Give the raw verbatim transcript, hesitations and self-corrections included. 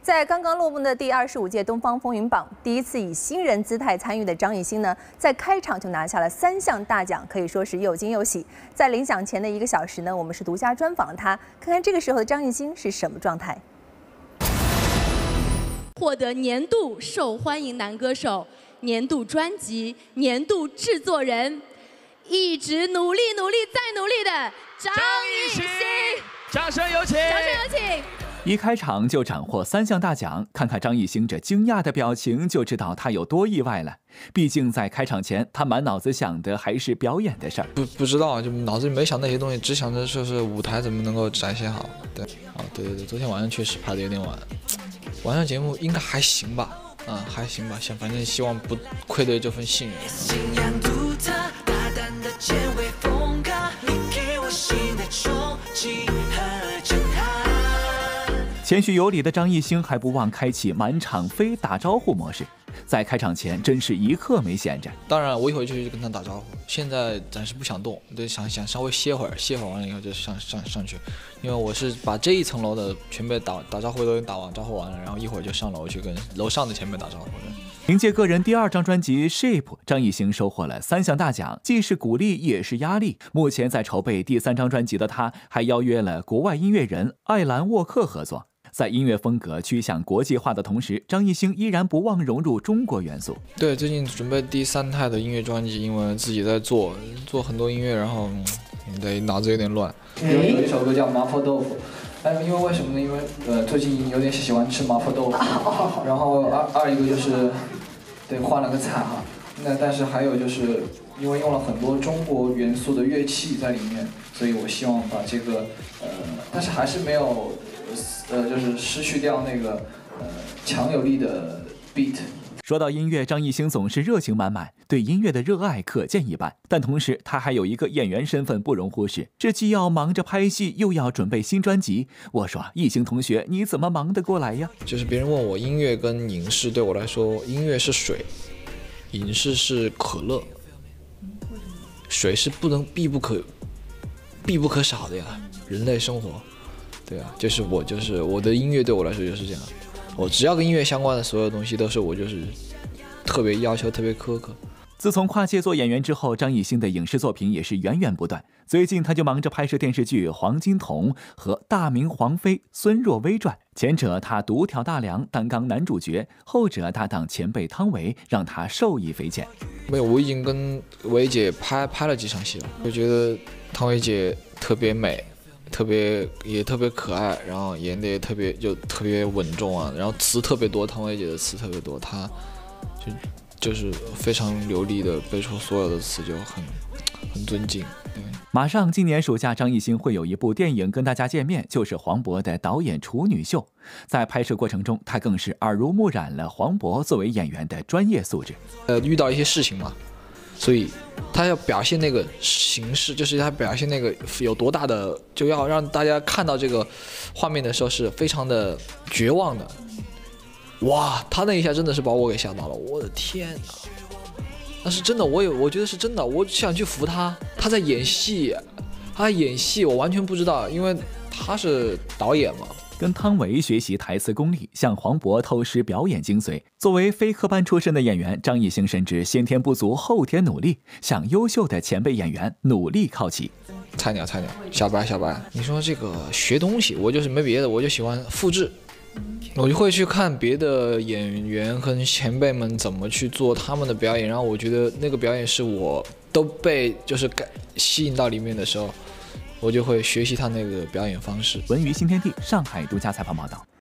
在刚刚落幕的第二十五届东方风云榜，第一次以新人姿态参与的张艺兴呢，在开场就拿下了三项大奖，可以说是又惊又喜。在领奖前的一个小时呢，我们是独家专访了他，看看这个时候的张艺兴是什么状态。 获得年度受欢迎男歌手、年度专辑、年度制作人，一直努力、努力再努力的张艺兴， 掌声有请！ 掌声有请！ 一开场就斩获三项大奖，看看张艺兴这惊讶的表情，就知道他有多意外了。毕竟在开场前，他满脑子想的还是表演的事儿。 不不知道，就脑子里没想那些东西，只想着说是舞台怎么能够展现好。对，啊，对对对，昨天晚上确实拍的有点晚，晚上节目应该还行吧，啊，还行吧，想反正希望不愧对这份信任。 谦虚有礼的张艺兴还不忘开启满场飞打招呼模式，在开场前真是一刻没闲着。 当然，我一会儿就去跟他打招呼。现在暂时不想动，对，想想稍微歇会儿，歇会儿完了以后就上上上去，因为我是把这一层楼的全被打打招呼都打完招呼完了，然后一会儿就上楼去跟楼上的前辈打招呼了。 凭借个人第二张专辑《Shape》，张艺兴收获了三项大奖，既是鼓励也是压力。目前在筹备第三张专辑的他，还邀约了国外音乐人艾兰沃克合作。 在音乐风格趋向国际化的同时，张艺兴依然不忘融入中国元素。 对，最近准备第三胎的音乐专辑，因为自己在做做很多音乐，然后嗯对脑子有点乱。 有有一首歌叫《麻婆豆腐》，但是因为为什么呢？因为呃最近有点喜欢吃麻婆豆腐，然后二二一个就是对换了个菜哈。那但是还有就是因为用了很多中国元素的乐器在里面，所以我希望把这个呃，但是还是没有。 呃，就是失去掉那个呃强有力的 beat。 说到音乐，张艺兴总是热情满满，对音乐的热爱可见一斑。但同时，他还有一个演员身份不容忽视，这既要忙着拍戏，又要准备新专辑。我说，艺兴同学，你怎么忙得过来呀？ 就是别人问我，音乐跟影视对我来说，音乐是水，影视是可乐，水是不能必不可必不可少的呀，人类生活。 对啊，就是我，就是我的音乐对我来说就是这样。我只要跟音乐相关的所有东西，都是我就是特别要求、特别苛刻。 自从跨界做演员之后，张艺兴的影视作品也是源源不断。最近他就忙着拍摄电视剧《黄金瞳》和《大明皇妃孙若薇传》，前者他独挑大梁担纲男主角，后者搭档前辈汤唯，让他受益匪浅。 没有，我已经跟唯姐拍拍了几场戏了，我觉得汤唯姐特别美。 特别也特别可爱，然后演的也特别就特别稳重啊，然后词特别多，汤唯姐的词特别多，她就就是非常流利的背出所有的词，就很很尊敬。对， 马上今年暑假，张艺兴会有一部电影跟大家见面，就是黄渤的导演处女秀。在拍摄过程中，他更是耳濡目染了黄渤作为演员的专业素质。 呃，遇到一些事情嘛。 所以，他要表现那个形式，就是他表现那个有多大的，就要让大家看到这个画面的时候是非常的绝望的。哇，他那一下真的是把我给吓到了，我的天哪！那是真的，我有，我觉得是真的，我想去扶他，他在演戏，他在演戏，我完全不知道，因为他是导演嘛。 跟汤唯学习台词功力，向黄渤偷师表演精髓。作为非科班出身的演员，张艺兴深知先天不足，后天努力，向优秀的前辈演员努力靠齐。 菜鸟，菜鸟，小白，小白，你说这个学东西，我就是没别的，我就喜欢复制，我就会去看别的演员和前辈们怎么去做他们的表演，然后我觉得那个表演是我都被就是感吸引到里面的时候。 我就会学习他那个表演方式。 文娱新天地上海独家采访报道。